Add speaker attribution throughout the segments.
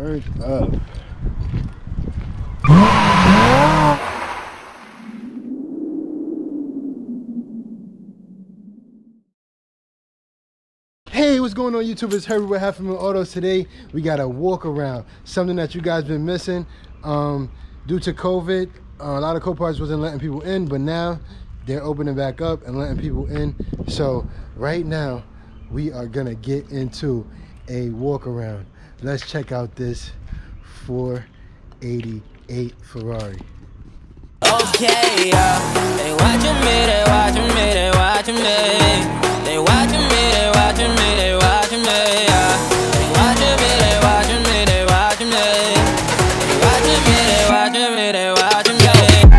Speaker 1: Turned up. Hey, what's going on YouTube? It's Herbie with Half A Mil Autos. Today we got a walk around, something that you guys been missing due to COVID. A lot of Copars wasn't letting people in, but now they're opening back up and letting people in. So right now we are gonna get into a walk around. Let's check out this 488 Ferrari.
Speaker 2: Okay, they watching me, they watching me, they watching me. They watching me, they watching me, they watching me. They watching me, they watching me, they watching me. They watching me, they watching me, they watching me.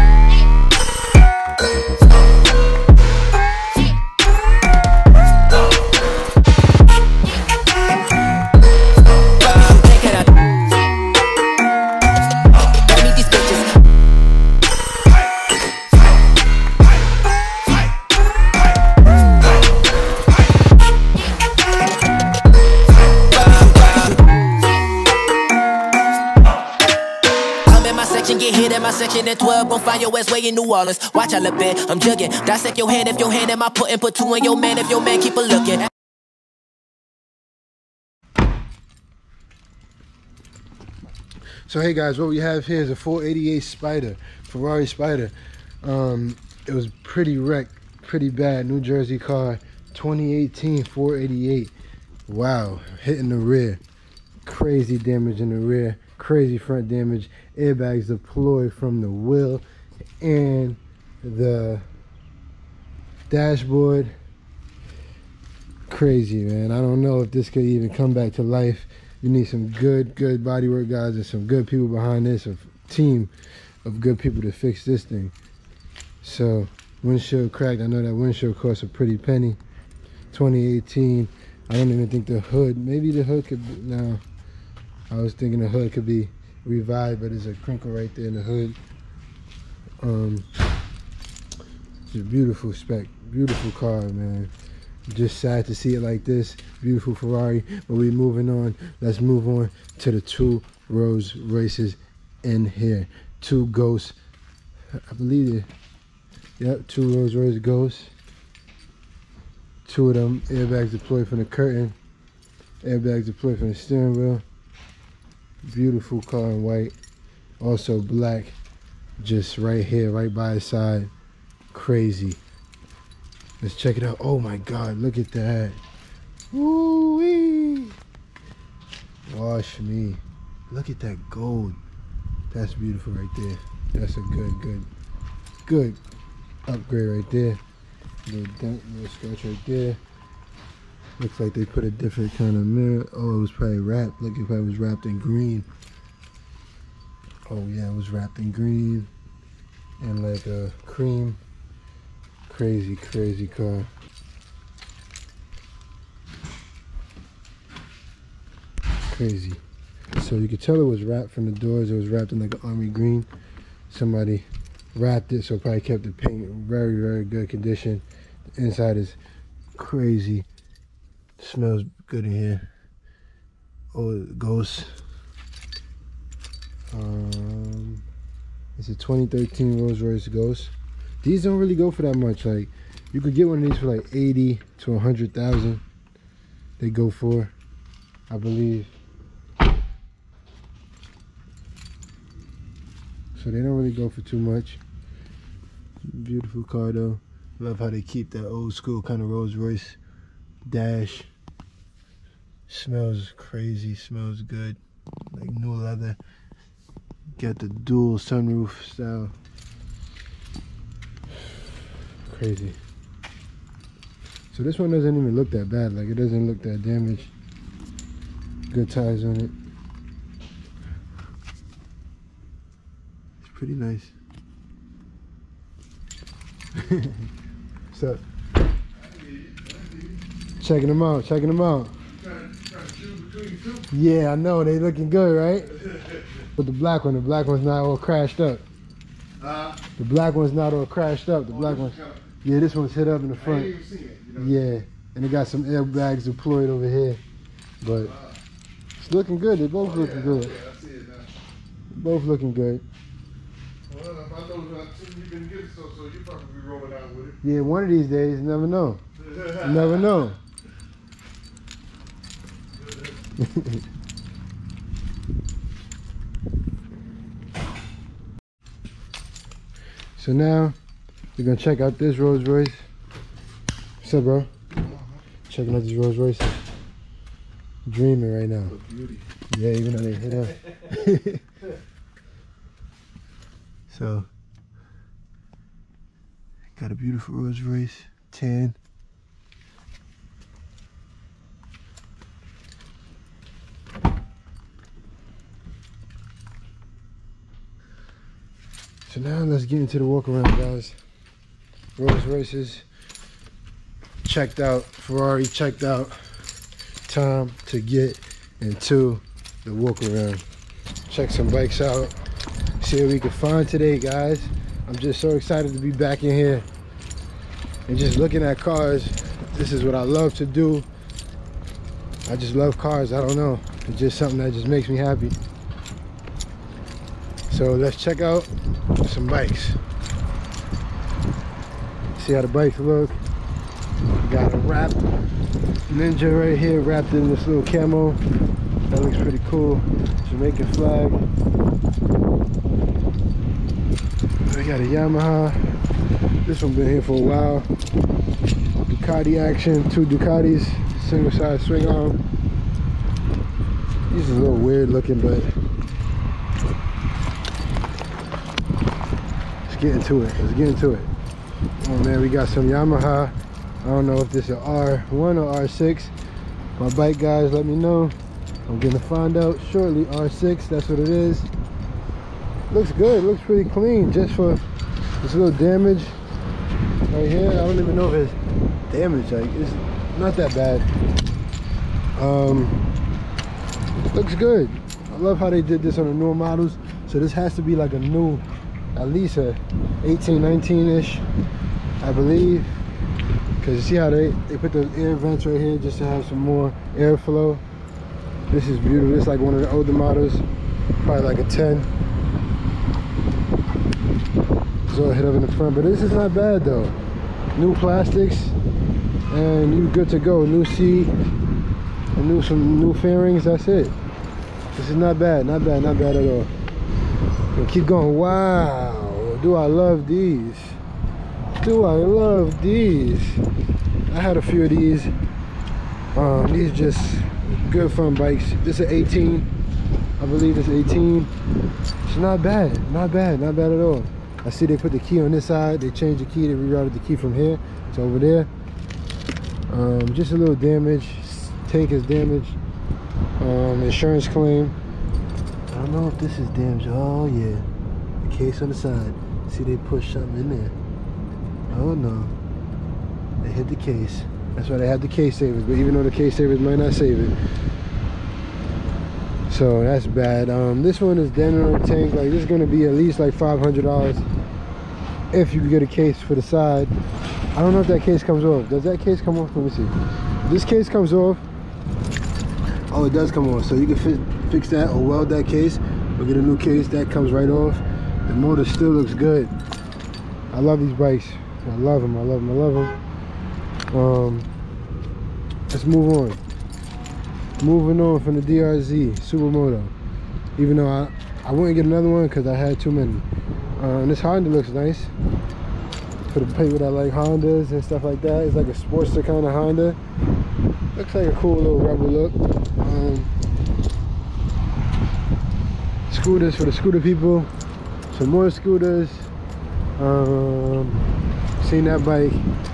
Speaker 2: Get hit in my section at 12, gon' find your ass way in New Orleans. Watch a little bit, I'm jugging. Dissect your hand if your hand in my putting. Put two in your man if your man keep a looking.
Speaker 1: So hey guys, what we have here is a 488 Spider, Ferrari Spider. It was pretty wrecked, pretty bad. New Jersey car, 2018 488. Wow, hitting the rear. Crazy damage in the rear, crazy front damage. Airbags deployed from the wheel and the dashboard. Crazy, man. I don't know if this could even come back to life. You need some good bodywork guys and some good people behind this, a team of good people to fix this thing. So windshield cracked. I know that windshield costs a pretty penny. 2018. I don't even think the hood, maybe the hood could be, no, I was thinking the hood could be revived, but there's a crinkle right there in the hood. It's a beautiful spec, beautiful car, man. Just sad to see it like this. Beautiful Ferrari, but we're moving on. Let's move on to the two Rolls Royces in here. Two Ghosts, I believe it. Yep, two Rolls Royce Ghosts. Two of them airbags deployed from the curtain. Airbags deployed from the steering wheel. Beautiful car in white, also black, just right here, right by his side. Crazy. Let's check it out. Oh my God, look at that. Woo-wee. Wash me. Look at that gold. That's beautiful right there. That's a good upgrade right there. Little dent, little scratch right there. Looks like they put a different kind of mirror. Oh, it was probably wrapped. Look, if I was wrapped in green. Oh yeah, it was wrapped in green and like a cream. Crazy car. Crazy. So you could tell it was wrapped from the doors. It was wrapped in like an army green. Somebody wrapped it, so probably kept the paint in very good condition. The inside is crazy. Smells good in here. Oh, Ghost. It's a 2013 Rolls Royce Ghost. These don't really go for that much. Like, you could get one of these for like 80 to 100,000. They go for, I believe. So they don't really go for too much. Beautiful car though. Love how they keep that old school kind of Rolls Royce dash. Smells crazy, smells good, like new leather. Got the dual sunroof style. Crazy. So this one doesn't even look that bad, like it doesn't look that damaged. Good tires on it. It's pretty nice. So checking them out. Yeah, I know, they looking good, right? But the black one's not all crashed up. The black one's not all crashed up. The black one, yeah, this one's hit up in the front. I didn't even see it, you know? Yeah, and it got some airbags deployed over here. But It's looking good. They're both looking good.
Speaker 3: Yeah, I see it now.
Speaker 1: Both looking good.
Speaker 3: Well, if I know that you've been getting so you probably be rolling out with it.
Speaker 1: Yeah, one of these days, you never know. You never know. So now we're gonna check out this Rolls Royce. What's up, bro? Checking out this Rolls Royce. Dreaming right now.
Speaker 3: Beauty.
Speaker 1: Yeah, even though they hit up. So got a beautiful Rolls Royce, tan. So now let's get into the walk around, guys. Rolls Royces checked out, Ferrari checked out. Time to get into the walk around. Check some bikes out. See what we can find today, guys. I'm just so excited to be back in here and just looking at cars. This is what I love to do. I just love cars. I don't know. It's just something that just makes me happy. So let's check out some bikes. See how the bikes look. Got a wrap Ninja right here wrapped in this little camo. That looks pretty cool. Jamaican flag. We got a Yamaha. This one been here for a while. Ducati action, 2 Ducatis, single side swing arm. These are a little weird looking, but let's get into it. Let's get into it. Oh man, we got some Yamaha. I don't know if this is R1 or R6. My bike guys, let me know. I'm gonna find out shortly. R6, that's what it is. Looks good, looks pretty clean, just for this little damage right here. I don't even know if it's damage, like it's not that bad. Looks good. I love how they did this on the newer models. So this has to be like a new, at least a 18, 19-ish, I believe. Because you see how they put the air vents right here just to have some more airflow. This is beautiful. It's like one of the older models, probably like a 10. It's all hit up in the front, but this is not bad though. New plastics, and you good to go. New seat, and some new fairings. That's it. This is not bad, not bad, not bad at all. We'll keep going. Wow, do I love these? Do I love these? I had a few of these. These just good fun bikes. This is 18. I believe it's 18. It's not bad, not bad, not bad at all. I see they put the key on this side. They changed the key. They rerouted the key from here to over there. Just a little damage. Tank is damaged. Insurance claim. I don't know if this is damaged. Oh yeah, the case on the side. See they pushed something in there. Oh no, they hit the case. That's why they had the case savers, but even though the case savers might not save it. So that's bad. This one is dented on the tank. Like this is gonna be at least like $500 if you get a case for the side. I don't know if that case comes off. Does that case come off? Let me see. This case comes off. Oh, it does come off. So you can fix that or weld that case or get a new case. That comes right off. The motor still looks good. I love these bikes. I love them, I love them, I love them. Let's move on. Moving on from the DRZ Supermoto. Even though I wouldn't get another one because I had too many. And this Honda looks nice. For the people that like Hondas and stuff like that. It's like a Sportster kind of Honda. Looks like a cool little rebel look. Scooters for the scooter people. Some more scooters. Seen that bike.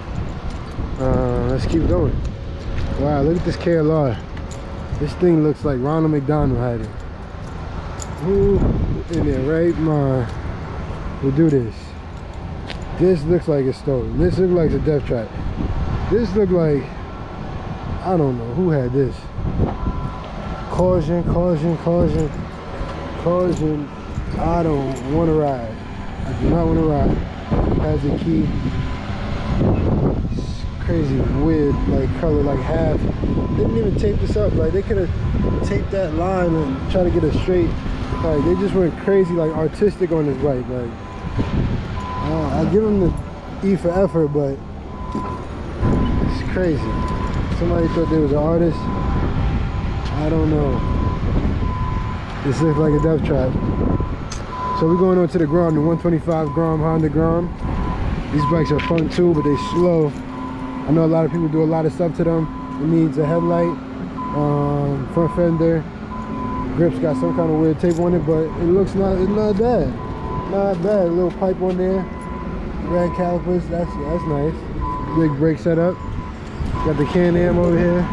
Speaker 1: Let's keep going. Wow, look at this KLR. This thing looks like Ronald McDonald had it. Who in their right mind will do this? This looks like it's stolen. This looks like a death trap. This looks like, I don't know who had this. Caution, caution, caution, caution. I don't want to ride. I do not want to ride. Has a key. It's crazy, weird, like color, like half. They didn't even tape this up. Like they could have taped that line and try to get it straight. Like they just went crazy, like artistic on this bike. Like I give them the E for effort, but it's crazy. Somebody thought they was an artist. I don't know. This looks like a death trap. So we're going on to the Grom, the 125 Grom, Honda Grom. These bikes are fun too, but they slow. I know a lot of people do a lot of stuff to them. It needs a headlight, front fender. Grips got some kind of weird tape on it, but it looks it's not bad. Not bad. A little pipe on there. Red calipers, that's nice. Big brake setup. Got the Can-Am over here.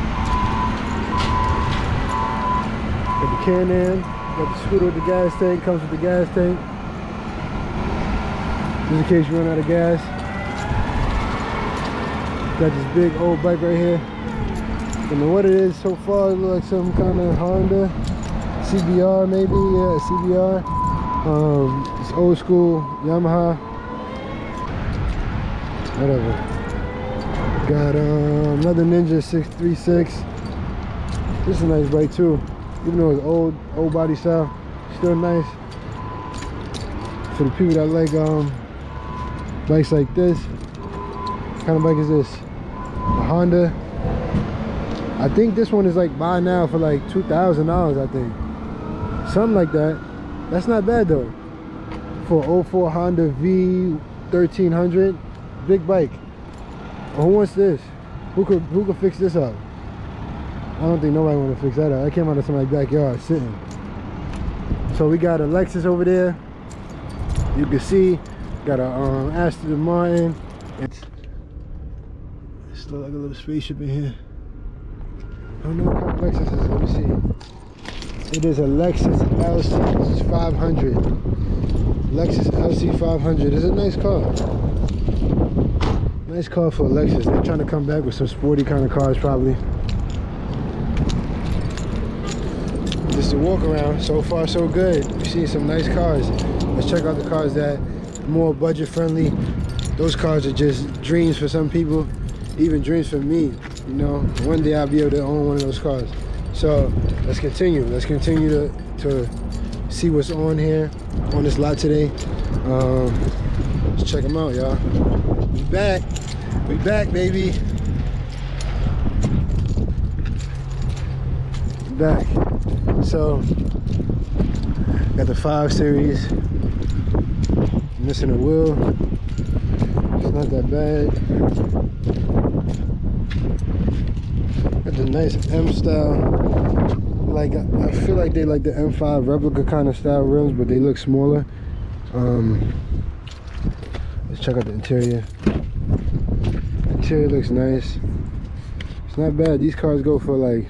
Speaker 1: Got the Can-Am. Got the scooter with the gas tank. Comes with the gas tank. Just in case you run out of gas. Got this big old bike right here. Don't know what it is so far. It looks like some kind of Honda CBR maybe. Yeah, CBR. It's old school Yamaha. Whatever. Got another Ninja 636. This is a nice bike too. Even though it's old body style, still nice. For the people that like bikes like this. What kind of bike is this? A Honda. I think this one is like buy now for like $2,000, I think. Something like that. That's not bad though. For an 04 Honda V1300. Big bike. Who wants this? Who could fix this up? I don't think nobody want to fix that up. I came out of somebody's backyard sitting. So we got a Lexus over there. You can see, got a Aston Martin. It's still like a little spaceship in here. I don't know what kind of Lexus it is. Let me see. It is a Lexus LC 500. Lexus LC 500. It's a nice car. Nice car for a Lexus. They're trying to come back with some sporty kind of cars probably. Just a walk around. So far so good. We've seen some nice cars. Let's check out the cars that are more budget friendly. Those cars are just dreams for some people. Even dreams for me. You know, one day I'll be able to own one of those cars. So let's continue. Let's continue to see what's on here, on this lot today. Let's check them out, y'all. We back. We back, baby. Back. So, got the 5 Series. Missing a wheel. It's not that bad. Got the nice M style. Like I feel like they like the M5 replica kind of style rims, but they look smaller. Let's check out the interior. Interior looks nice. It's not bad. These cars go for like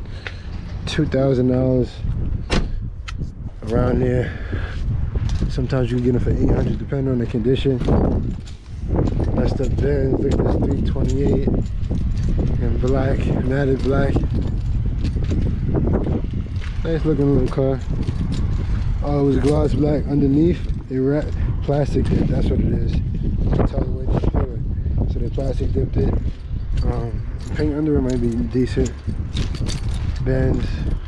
Speaker 1: $2,000 around there. Sometimes you can get them for $800 depending on the condition. That's the Benz. Look at this 328 in black, matted black. Nice looking little car. Oh, it was gloss black underneath. They wrapped plastic dip. That's what it is. You can tell the way they feel it. So they plastic dipped it. Paint under it might be decent. Benz.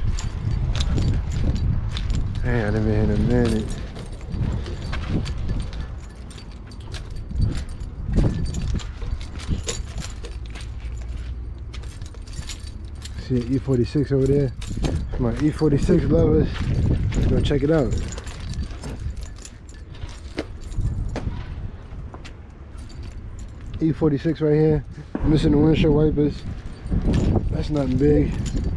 Speaker 1: Man, I haven't been here in a minute. See an E46 over there. My E46 lovers. Let's go check it out. E46 right here. Missing the windshield wipers. That's nothing big.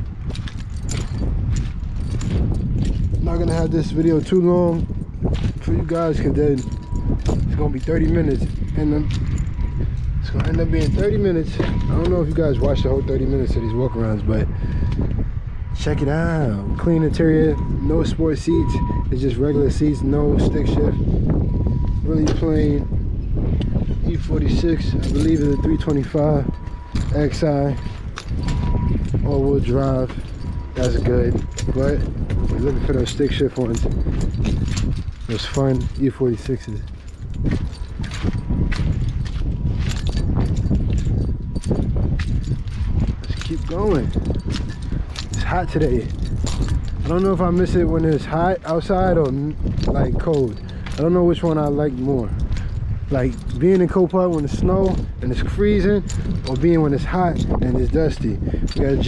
Speaker 1: I'm not gonna have this video too long for you guys, because then it's gonna be 30 minutes and it's gonna end up being 30 minutes. I don't know if you guys watched the whole 30 minutes of these walkarounds, but check it out. Clean interior, no sport seats. It's just regular seats, no stick shift. Really plain. E46, I believe it's a 325 XI. All-wheel drive. That's good. But we're looking for those stick shift ones. Those fun E46s. Let's keep going. It's hot today. I don't know if I miss it when it's hot outside or like cold. I don't know which one I like more. Like being in Copart when it's snow and it's freezing, or being when it's hot and it's dusty. We got a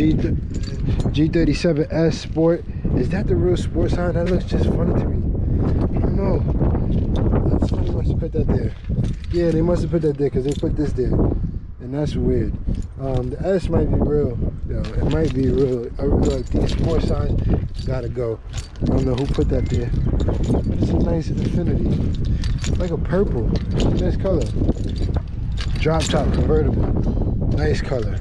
Speaker 1: G37S Sport. Is that the real sport sign? That looks just funny to me. I don't know. Somebody must have put that there. Yeah, they must have put that there because they put this there. And that's weird. The S might be real. Yo, it might be real. I really like these sport signs. Gotta go. I don't know who put that there. But it's a nice Infiniti. It's like a purple. Nice color. Drop top convertible. Nice color.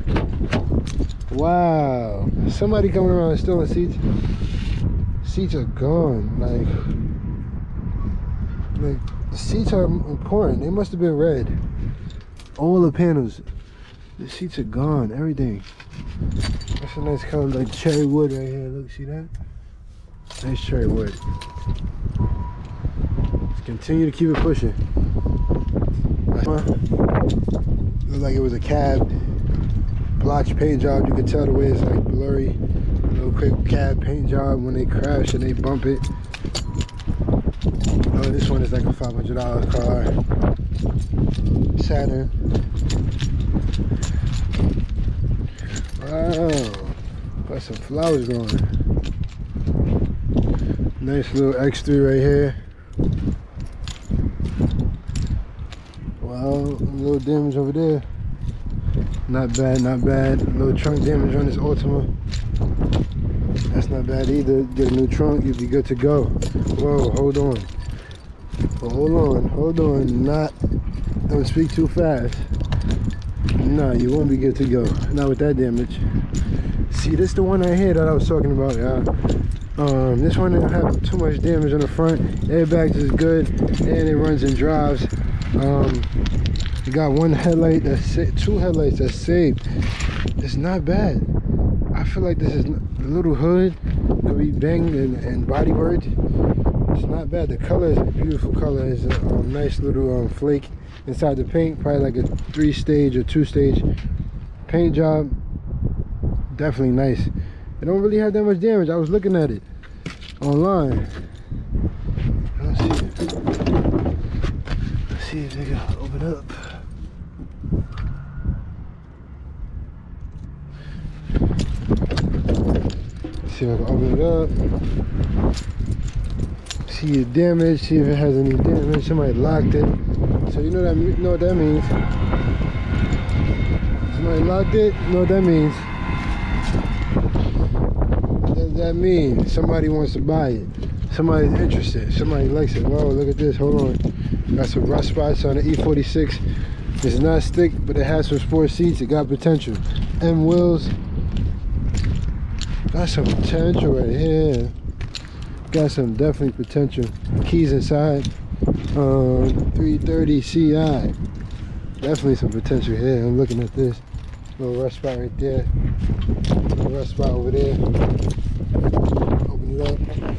Speaker 1: Wow. Somebody coming around and stealing seats. Seats are gone. Like the seats are important. They must have been red. All the panels. The seats are gone. Everything. That's a nice color, like cherry wood right here. Look, see that? Nice cherry wood. Let's continue to keep it pushing. Looked like it was a cab. Blotch paint job. You can tell the way it's like blurry. Little quick cab paint job when they crash and they bump it. Oh, this one is like a $500 car. Saturn. Wow. Got some flowers growing. Nice little X3 right here. Wow, a little damage over there. Not bad, not bad. A little trunk damage on this Altima. That's not bad either. Get a new trunk, you'll be good to go. Whoa, hold on. Hold on. Don't speak too fast. No, you won't be good to go. Not with that damage. See, this is the one right here that I was talking about, y'all. This one didn't have too much damage on the front. Airbags is good, and it runs and drives. You got one headlight, two headlights that's saved. It's not bad. I feel like this is the little hood could be banged and body worked. It's not bad. The color is a beautiful color. It's a nice little flake inside the paint. Probably like a 3-stage or 2-stage paint job. Definitely nice. It don't really have that much damage. I was looking at it online. Let's see if they can open up. See if I can open it up. See the damage, see if it has any damage. Somebody locked it. So you know what that means. Somebody locked it, you know what that means. What does that mean? Somebody wants to buy it. Somebody's interested. Somebody likes it. Whoa, look at this, hold on. Got some rust spots on the E46. It's not stick, but it has some sport seats. It got potential. M wheels. Got some potential right here. Got some definitely potential. Keys inside. 330 CI. Definitely some potential here. I'm looking at this. Little rust spot right there. Little rust spot over there. Open it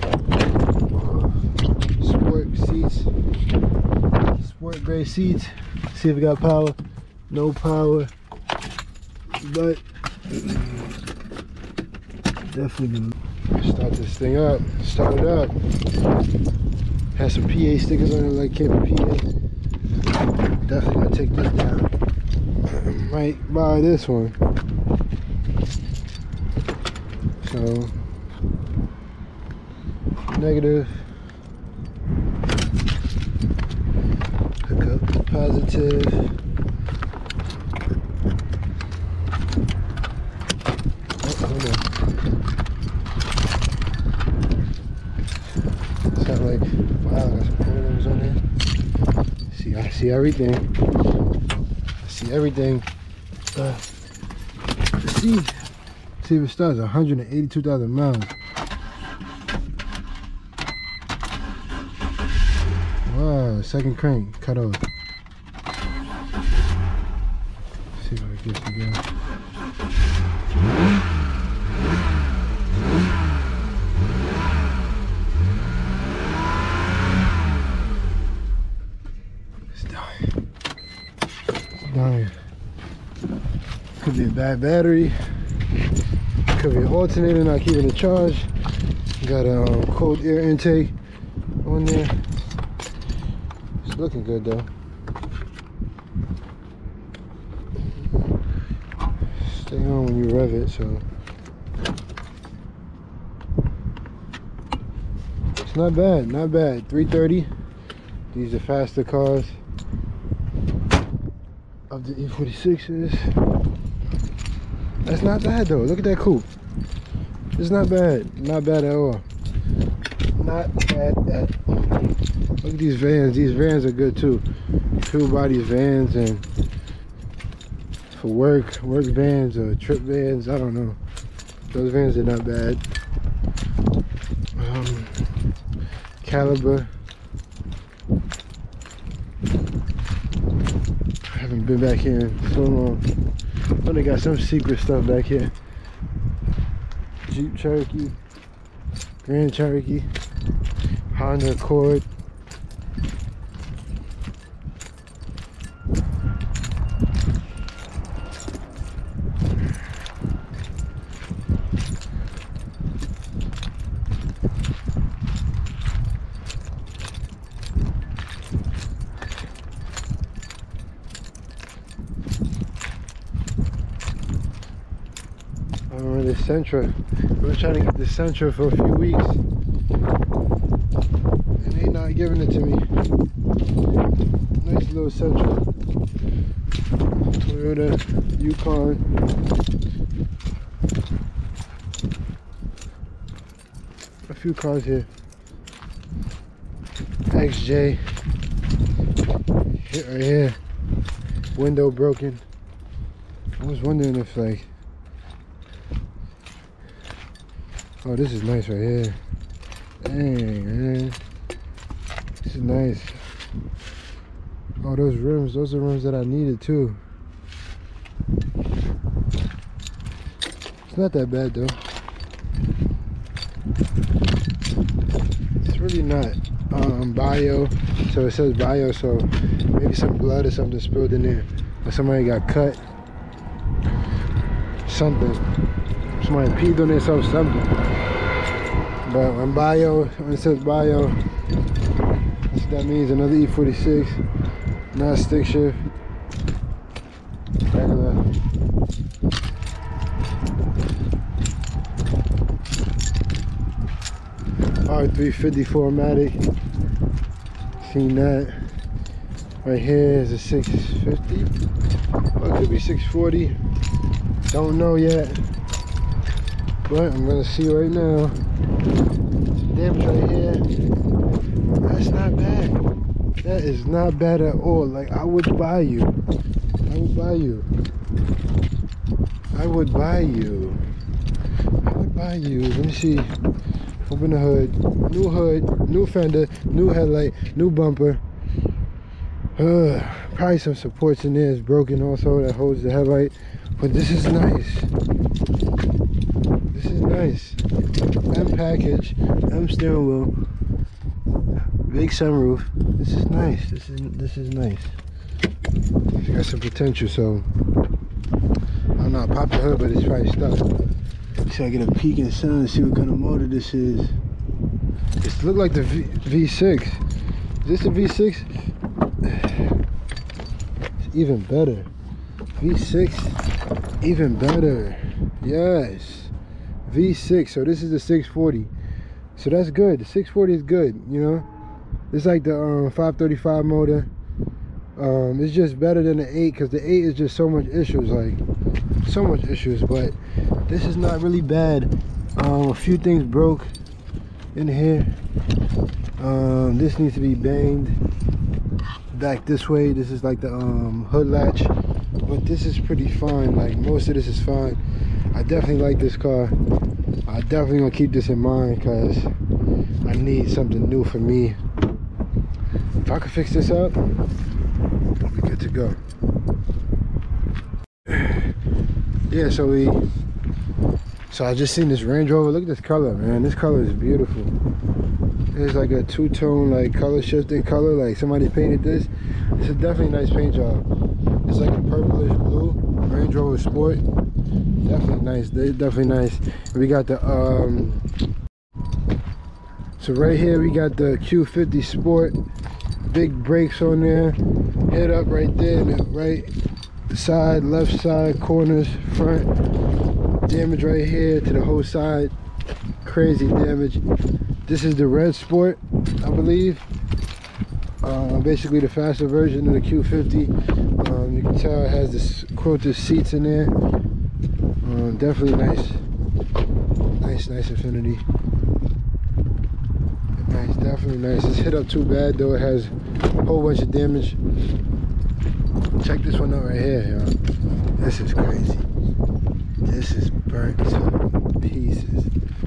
Speaker 1: up. Sport seats. Sport gray seats. See if it got power. No power. But definitely gonna start this thing up. Start it up. Has some PA stickers on it like Camping PA. Definitely gonna take this down. Might buy this one. So negative. Hook up the positive. Like, wow, got some photos on there. See, I see everything. I see everything. Let's see if it starts 182,000 miles. Wow, second crank cut off. Let's see if I can get it together. Could be a Man, bad battery. Could be an alternator not keeping it charged. Got a cold air intake on there. It's looking good though. Stay on when you rev it, so it's not bad, not bad. 330. These are faster cars of the E46s. That's not bad though. Look at that coupe. It's not bad. Not bad at all. Not bad at all. Look at these vans. These vans are good too. Full bodies vans, and for work vans or trip vans, I don't know. Those vans are not bad. Caliber. I haven't been back here in so long. Oh, they got some secret stuff back here. Jeep Cherokee, Grand Cherokee, Honda Accord. The Sentra. We're trying to get the Sentra for a few weeks, and they not giving it to me. Nice little Sentra. Toyota Yukon. A few cars here. XJ. Hit right here. Window broken. I was wondering if like, oh, this is nice right here. Dang, man. This is nice. Oh, those rims, those are rims that I needed too. It's not that bad though. It's really not bio. So it says bio, so maybe some blood or something spilled in there. Or somebody got cut. Something. Somebody peed on themselves, something. But when bio, when it says bio, that's what that means. Another E46, not stick shift, regular. R350 4MATIC. Seen that. Right here is a 650. Or it could be 640. Don't know yet. But I'm gonna see right now. Damage right here. That's not bad. That is not bad at all. Like, I would buy you. I would buy you. I would buy you. I would buy you. Let me see. Open the hood, new fender, new headlight, new bumper. Probably some supports in there is broken also that holds the headlight. But this is nice. This is nice. M package, M steering wheel, big sunroof. This is nice. This is nice. It's got some potential, so I don't know. Pop the hood, but it's probably stuck. So I get a peek in the sun and see what kind of motor this is. It looks like the V6. Is this the V6? It's even better. V6, even better. Yes. V6. So this is the 640. So that's good. The 640 is good, you know. It's like the 535 motor. It's just better than the 8 because the 8 is just so much issues, like so much issues. But this is not really bad. A few things broke in here. This needs to be banged back this way. This is like the hood latch, but this is pretty fine. Like, most of this is fine. I definitely like this car. I definitely gonna keep this in mind because I need something new for me. If I could fix this up, I'll be good to go. Yeah, so I just seen this Range Rover. Look at this color, man. This color is beautiful. It's like a two-tone, like color shifting color. Like somebody painted this. It's a definitely nice paint job. It's like a purplish blue right Range Rover Sport. Definitely nice. They're definitely nice. We got the so right here we got the Q50 Sport. Big brakes on there. Head up right there in the right side, left side, corners, front. Damage right here to the whole side. Crazy damage. This is the Red Sport, I believe. Basically the faster version of the Q50. You can tell it has this quilted seats in there. Definitely nice Infiniti. Nice, definitely nice. It's hit up too bad though. It has a whole bunch of damage. Check this one out right here, y'all. This is crazy. This is burnt to pieces.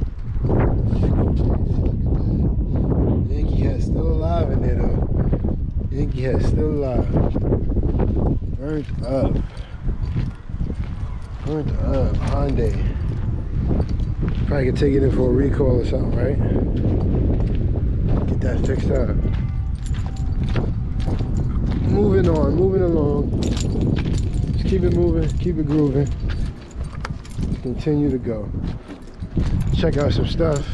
Speaker 1: Yankee Hat's still alive in there though. Yankee Hat's still alive. Burnt up. Burnt up. Hyundai. Probably could take it in for a recall or something, right? Get that fixed up. Moving on, moving along. Just keep it moving, keep it grooving. Continue to go. Check out some stuff.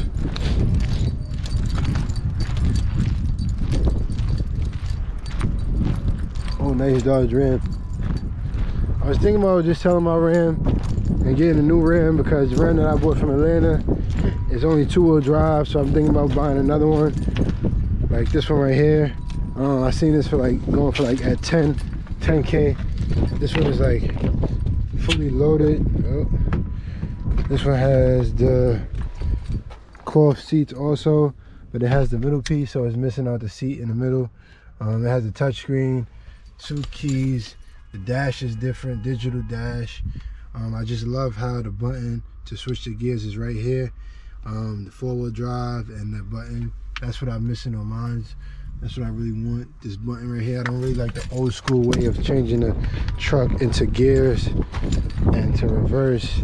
Speaker 1: Oh, nice Dodge Ram. I was thinking about just selling my Ram and getting a new Ram because the Ram that I bought from Atlanta is only 2-wheel drive, so I'm thinking about buying another one. Like this one right here. I seen this for like going for like at 10K. This one is like fully loaded. Oh. This one has the cloth seats also, but it has the middle piece, so it's missing out the seat in the middle. It has a touch screen, 2 keys. The dash is different, digital dash. I just love how the button to switch the gears is right here. The 4-wheel drive and the button, that's what I'm missing on mine. That's what I really want, this button right here. I don't really like the old school way of changing the truck into gears and to reverse.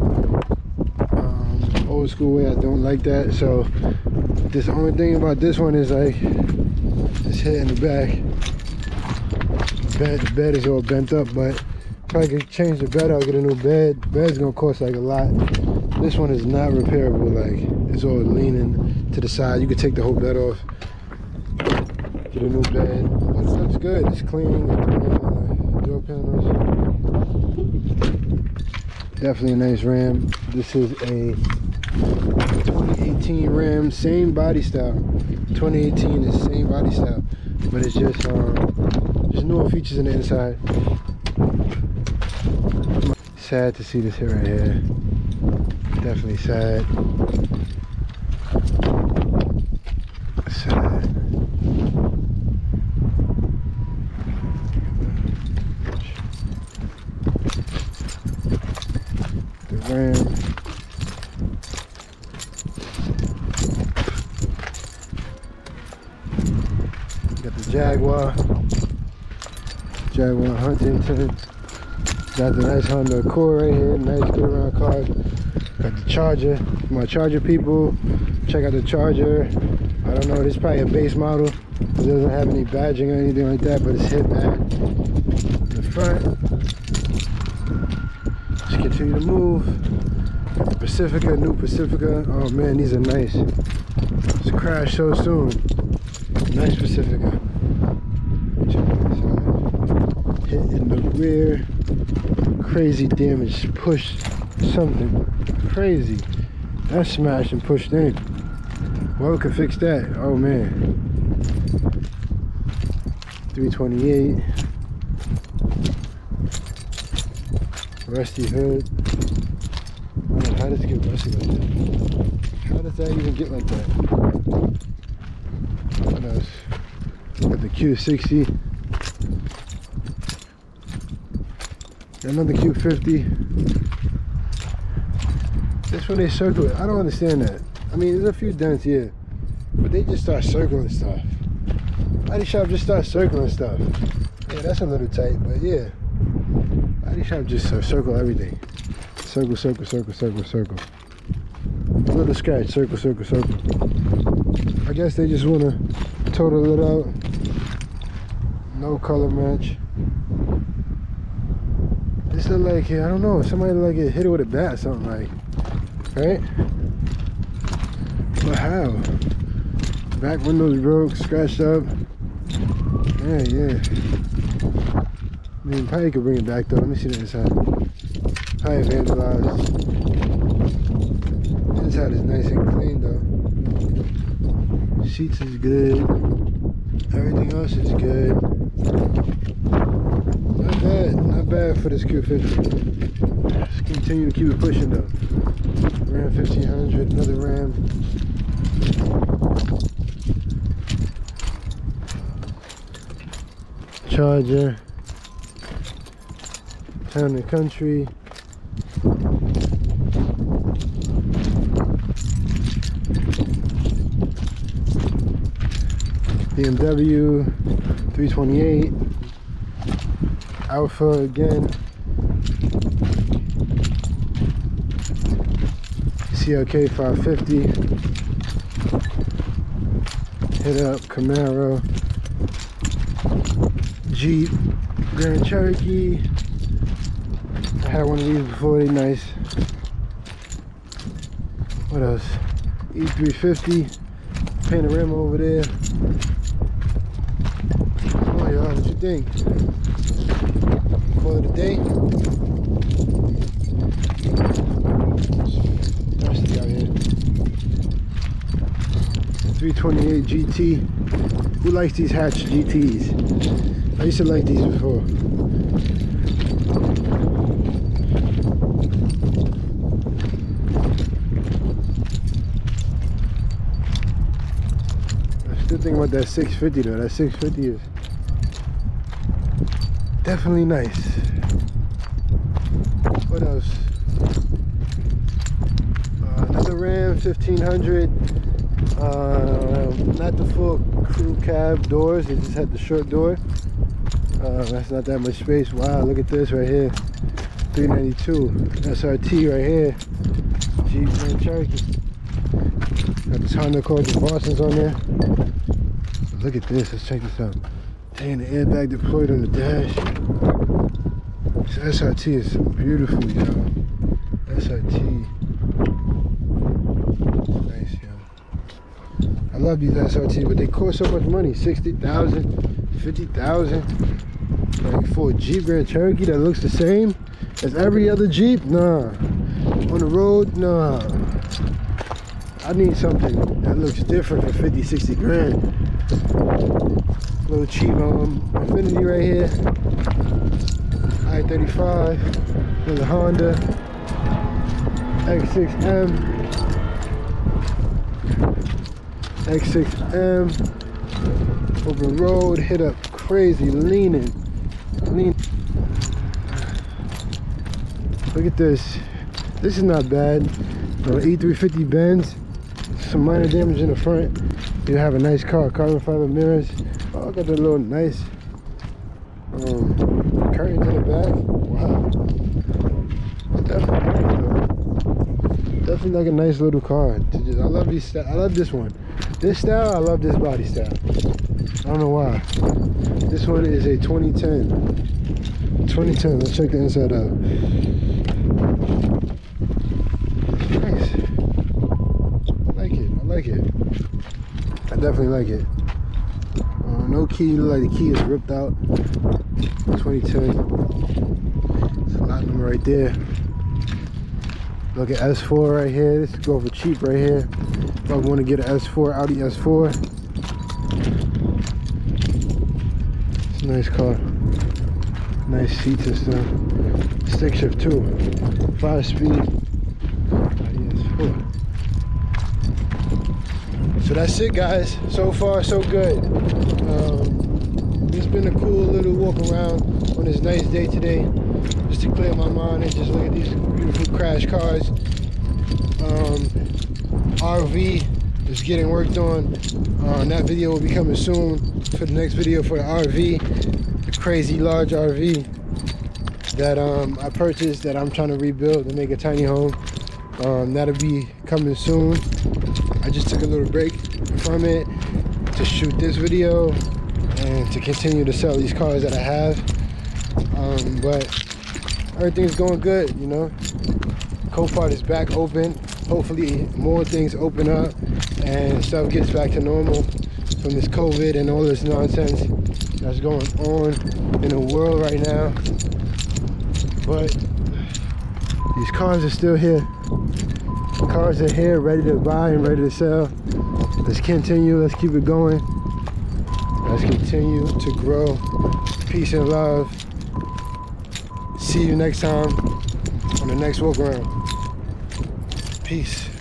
Speaker 1: Old school way, I don't like that. So this only thing about this one is like this hit in the back. The bed is all bent up, but if I could change the bed, I'll get a new bed. The bed's gonna cost like a lot. This one is not repairable. Like it's all leaning to the side. You could take the whole bed off, get a new bed. But it looks good. It's clean. Door panels. Definitely a nice Ram. This is a 2018 Ram, same body style. 2018 is same body style, but it's just newer features in the inside. Sad to see this here right here. Definitely sad. Sad. The Ram. Got the Jaguar Huntington. Got the nice Honda Accord right here, nice get around car. Got the Charger, my Charger people, check out the Charger. I don't know, this is probably a base model. It doesn't have any badging or anything like that, but it's hit bad. In the front, just continue to move. Got the Pacifica, new Pacifica. Oh man, these are nice. It's crashed so soon. Nice Pacifica. Hit in the rear, crazy damage, pushed something crazy. That smashed and pushed in. Well, we could fix that. Oh man. 328. Rusty hood. Man, how does it get rusty like that? How does that even get like that? What else? Got the Q60. Another Q50. This one they circle it. I don't understand that. I mean, there's a few dents here, but they just start circling stuff. Body shop just start circling stuff. Yeah, that's a little tight, but yeah. Body shop just circle everything. Circle, circle, circle, circle, circle. A little scratch, circle, circle, circle. I guess they just want to total it out. No color match. This look like, I don't know, somebody like it hit it with a bat or something, like, right? But how? Back windows broke, scratched up. Yeah. I mean, probably could bring it back though. Let me see the inside. Probably vandalized. Inside is nice and clean though. Seats is good. Everything else is good. Not bad for this Q50. Just continue to keep it pushing though. Ram 1500, another Ram. Charger. Town and Country. BMW 328. Alpha again. CLK 550. Hit up Camaro. Jeep. Grand Cherokee. I had one of these before, they nice. What else? E350. Panorama over there. Oh y'all, what you think? Call it a day? Thirsty out here. 328 GT. Who likes these hatch GTs? I used to like these before. Still thinking about that 650 though. That 650 is definitely nice. What else? Another Ram 1500. Not the full crew cab doors. They just had the short door. That's not that much space. Wow, look at this right here. 392 SRT right here. Jeep Grand Cherokee. Got this Honda Accord with Boston's on there. Look at this, let's check this out. Dang, the airbag deployed on the dash. This SRT is so beautiful, yo. SRT. Nice, yo. I love these SRT, but they cost so much money. 60,000, 50,000. Like for a Jeep Grand Cherokee that looks the same as every other Jeep? Nah. On the road? Nah. I need something that looks different for 50, 60 grand. Little cheap Infinity right here. I-35. There's a Honda X6M. X6M. Open road, hit up crazy, leaning. Look at this. This is not bad. E350 Benz. Some minor damage in the front. You have a nice car, carbon fiber mirrors. Oh, got the little nice curtains in the back. Wow, definitely like a nice little car. I love these. I love this one. This style, I love this body style. I don't know why. This one is a 2010. 2010. Let's check the inside out. Nice. I like it. I definitely like it. No key, look like the key is ripped out. 2010. It's a lot number right there. Look at S4 right here. This is go for cheap right here. If I want to get an S4, Audi S4. It's a nice car. Nice seats and stuff. Stick shift too. 5-speed. Audi S4. So that's it, guys. So far, so good. It's been a cool little walk around on this nice day today, just to clear my mind and just look at these beautiful crash cars. RV is getting worked on. That video will be coming soon for the next video for the RV, the crazy large RV that I purchased, that I'm trying to rebuild and make a tiny home. That'll be coming soon. I just took a little break from it to shoot this video and to continue to sell these cars that I have. But everything's going good, you know. Copart is back open. Hopefully more things open up and stuff gets back to normal from this COVID and all this nonsense that's going on in the world right now. But these cars are still here. Cars are here, ready to buy and ready to sell. Let's continue, let's keep it going. Let's continue to grow. Peace and love. See you next time on the next walk around. Peace.